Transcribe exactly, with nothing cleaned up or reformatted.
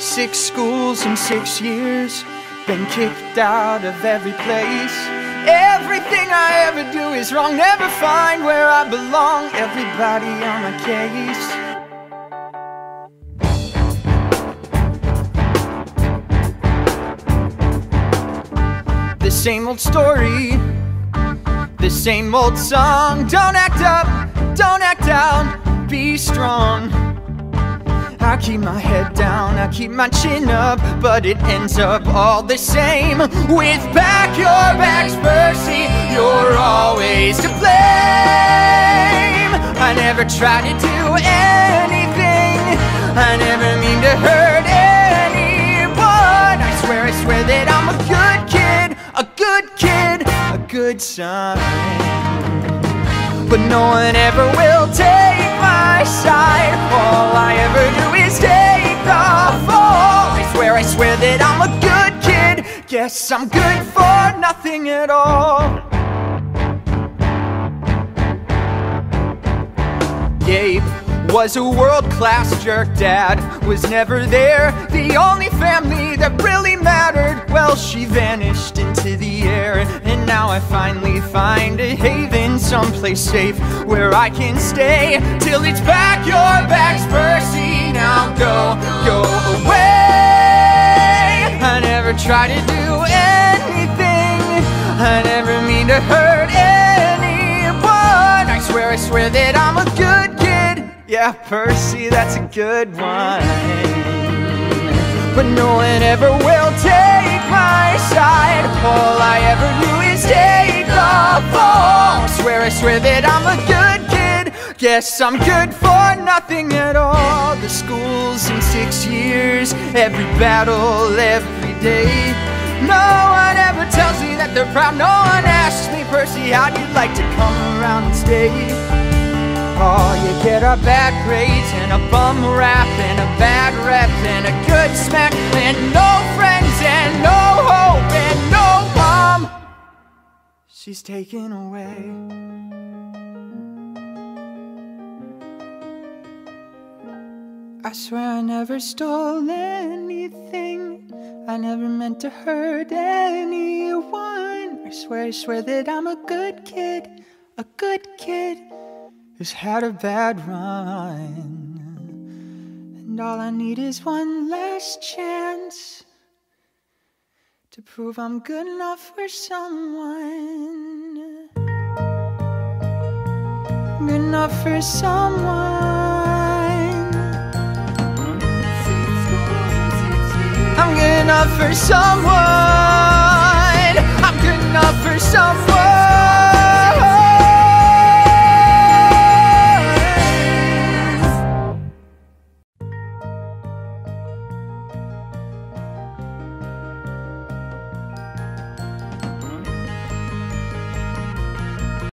Six schools in six years, been kicked out of every place. Everything I ever do is wrong, never find where I belong. Everybody on my case. The same old story, the same old song. Don't act up, don't act down, be strong. I keep my head down, I keep my chin up, but it ends up all the same. With back your backs, Percy, you're always to blame. I never try to do anything, I never mean to hurt anyone. I swear, I swear that I'm a good kid, a good kid, a good son. But no one ever will take my side. All I ever do is take the fall. I swear, I swear that I'm a good kid. Guess I'm good for nothing at all. Gabe was a world-class jerk dad, was never there. The only family that really mattered, well, she vanished into the air. And now I finally find a haven, someplace safe where I can stay. Till it's back your backs, Percy, now go, go away. I never try to do anything, I never mean to hurt anyone. I swear, I swear that I'm a good kid. Yeah, Percy, that's a good one. But no one ever will take my side. All I ever do is take the fall. I swear, I swear that I'm a good kid. Guess I'm good for nothing at all. The schools in six years, every battle, every day. No one ever tells me that they're proud. No one asks me, Percy, how'd you like to come around and stay? Oh, you get a bad grades and a bum rap and a bad rep and a good smack and no friends and no hope and no mom. She's taken away. I swear I never stole anything, I never meant to hurt anyone. I swear, I swear that I'm a good kid, a good kid who's had a bad run. And all I need is one last chance to prove I'm good enough for someone. Good enough for someone. I'm good enough for someone.